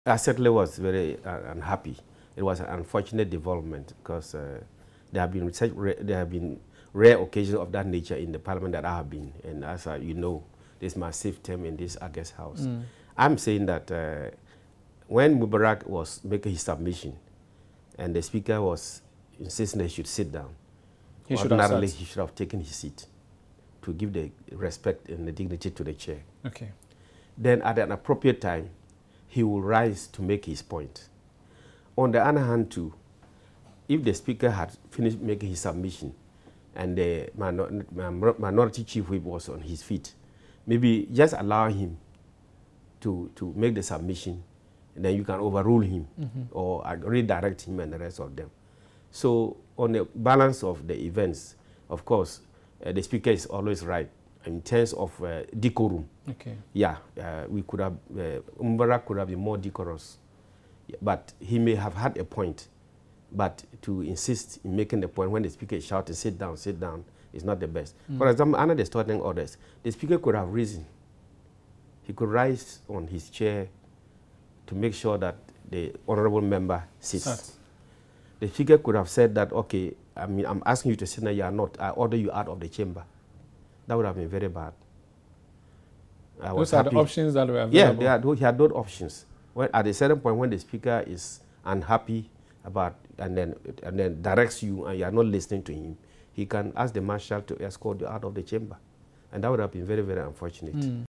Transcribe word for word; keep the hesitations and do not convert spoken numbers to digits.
I certainly was very uh, unhappy. It was an unfortunate development because uh, there have been such there have been rare occasions of that nature in the parliament that I have been, and as uh, you know, this is my safe term in this August House. Mm. I'm saying that uh, when Mubarak was making his submission, and the speaker was insisting that he should sit down, he should ordinarily have he should have taken his seat to give the respect and the dignity to the chair. Okay. Then at an appropriate time, he will rise to make his point. On the other hand, too, if the speaker had finished making his submission and the minor minority chief whip was on his feet, maybe just allow him to, to make the submission, and then you can overrule him mm-hmm. or redirect him and the rest of them. So on the balance of the events, of course, uh, the speaker is always right in terms of uh, decorum. Okay. Yeah, uh, we could have, uh, Mubarak could have been more decorous, but he may have had a point. But to insist in making the point when the speaker is shouting, sit down, sit down, is not the best. Mm. For example, under the starting orders, the speaker could have risen. He could rise on his chair to make sure that the honorable member sits. Sat. The speaker could have said that, okay, I mean, I'm asking you to sit now, you are not. I order you out of the chamber. That would have been very bad. I those are the options that were available. Yeah, are, he had those options. When, at a certain point, when the speaker is unhappy about and then and then directs you and you are not listening to him, he can ask the marshal to escort you out of the chamber, and that would have been very, very unfortunate. Mm.